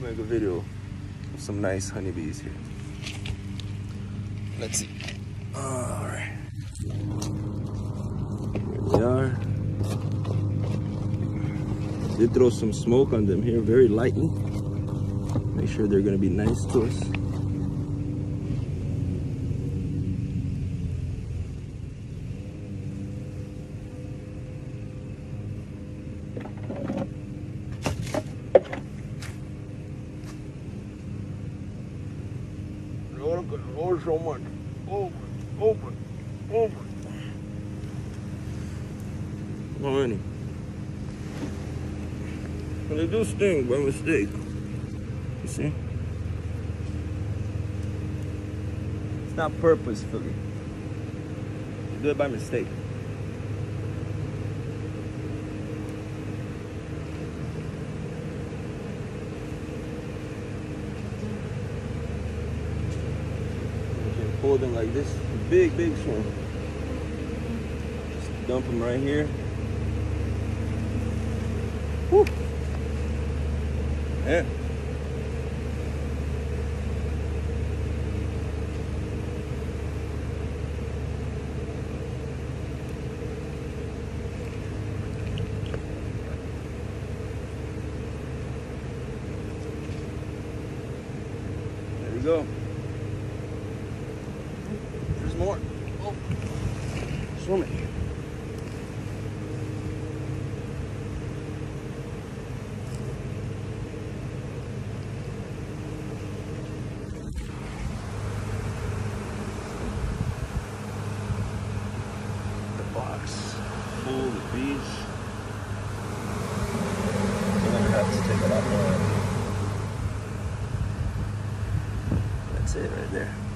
make a video of some nice honeybees here. Let's see. All right. Here they are. Did throw some smoke on them here, very lightly. Make sure they're gonna be nice to us. Hold so much. Open. How many? Well, they do sting by mistake. You see? It's not purposefully. You do it by mistake. Pull them like this, big swarm. Just dump them right here. Woo. Yeah. There we go. More. Oh. Swimming. The box full of bees. I'm gonna have to take a lot more. That's it right there.